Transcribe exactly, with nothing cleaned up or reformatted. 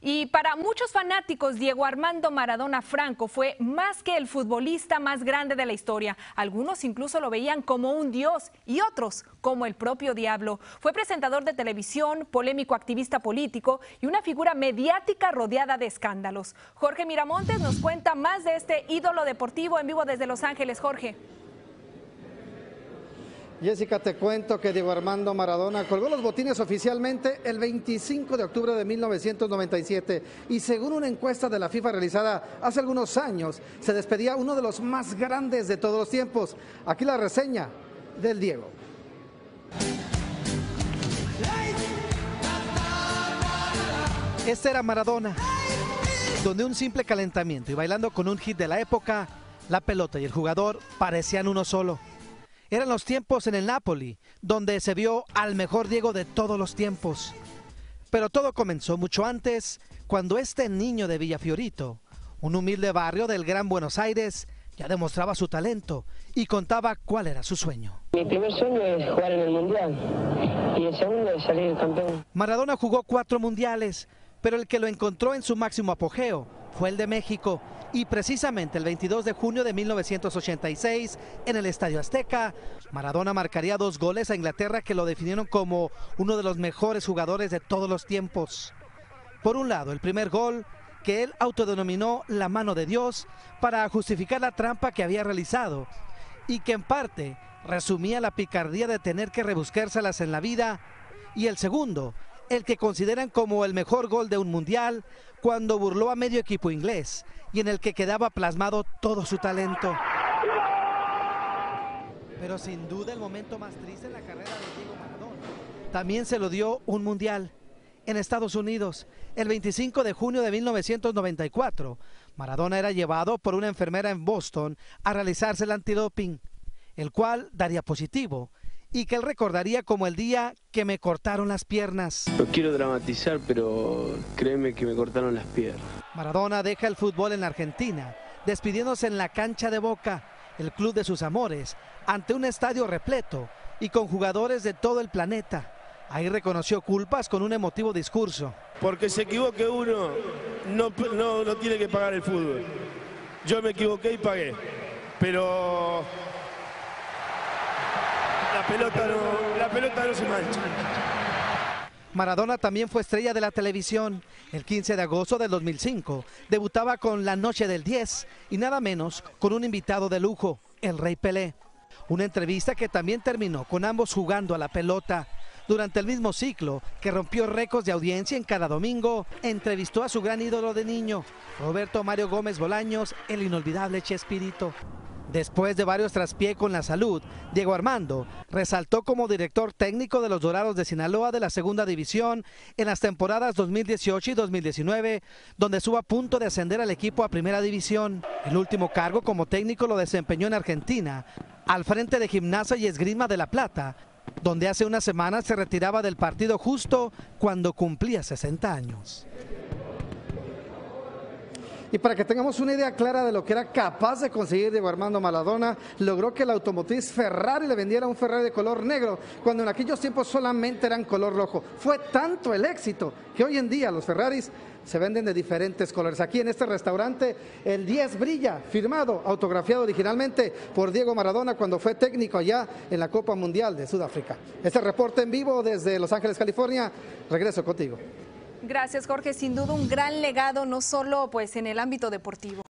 Y para muchos fanáticos, Diego Armando Maradona Franco fue más que el futbolista más grande de la historia. Algunos incluso lo veían como un dios y otros como el propio diablo. Fue presentador de televisión, polémico activista político y una figura mediática rodeada de escándalos. Jorge Miramontes nos cuenta más de este ídolo deportivo en vivo desde Los Ángeles. Jorge. Jessica, te cuento que Diego Armando Maradona colgó los botines oficialmente el veinticinco de octubre de mil novecientos noventa y siete y según una encuesta de la FIFA realizada hace algunos años, se despedía uno de los más grandes de todos los tiempos. Aquí la reseña del Diego. Este era Maradona, donde un simple calentamiento y bailando con un hit de la época, la pelota y el jugador parecían uno solo. Eran los tiempos en el Napoli, donde se vio al mejor Diego de todos los tiempos. Pero todo comenzó mucho antes, cuando este niño de Villafiorito, un humilde barrio del Gran Buenos Aires, ya demostraba su talento y contaba cuál era su sueño. Mi primer sueño es jugar en el Mundial y el segundo es salir campeón. Maradona jugó cuatro mundiales, pero el que lo encontró en su máximo apogeo fue el de México. Y precisamente el veintidós de junio de mil novecientos ochenta y seis, en el Estadio Azteca, Maradona marcaría dos goles a Inglaterra que lo definieron como uno de los mejores jugadores de todos los tiempos. Por un lado, el primer gol, que él autodenominó la mano de Dios para justificar la trampa que había realizado y que en parte resumía la picardía de tener que rebuscárselas en la vida. Y el segundo, el que consideran como el mejor gol de un mundial, cuando burló a medio equipo inglés y en el que quedaba plasmado todo su talento. Pero sin duda el momento más triste en la carrera de Diego Maradona también se lo dio un mundial en Estados Unidos. El veinticinco de junio de mil novecientos noventa y cuatro, Maradona era llevado por una enfermera en Boston a realizarse el antidoping, el cual daría positivo y que él recordaría como el día que me cortaron las piernas. No quiero dramatizar, pero créeme que me cortaron las piernas. Maradona deja el fútbol en la Argentina, despidiéndose en la cancha de Boca, el club de sus amores, ante un estadio repleto y con jugadores de todo el planeta. Ahí reconoció culpas con un emotivo discurso. Porque se equivoque uno, no, no, no tiene que pagar el fútbol. Yo me equivoqué y pagué, pero la pelota no, la pelota no se mancha. Maradona también fue estrella de la televisión. El quince de agosto del dos mil cinco debutaba con La Noche del diez y nada menos con un invitado de lujo, el Rey Pelé. Una entrevista que también terminó con ambos jugando a la pelota. Durante el mismo ciclo, que rompió récords de audiencia en cada domingo, entrevistó a su gran ídolo de niño, Roberto Mario Gómez Bolaños, el inolvidable Chespirito. Después de varios traspiés con la salud, Diego Armando resaltó como director técnico de los Dorados de Sinaloa de la Segunda División en las temporadas dos mil dieciocho y dos mil diecinueve, donde estuvo a punto de ascender al equipo a Primera División. El último cargo como técnico lo desempeñó en Argentina, al frente de Gimnasia y Esgrima de La Plata, donde hace unas semanas se retiraba del partido justo cuando cumplía sesenta años. Y para que tengamos una idea clara de lo que era capaz de conseguir Diego Armando Maradona, logró que la automotriz Ferrari le vendiera un Ferrari de color negro, cuando en aquellos tiempos solamente eran color rojo. Fue tanto el éxito que hoy en día los Ferraris se venden de diferentes colores. Aquí en este restaurante el diez brilla, firmado, autografiado originalmente por Diego Maradona cuando fue técnico allá en la Copa Mundial de Sudáfrica. Este reporte en vivo desde Los Ángeles, California. Regreso contigo. Gracias, Jorge. Sin duda un gran legado, no solo pues en el ámbito deportivo.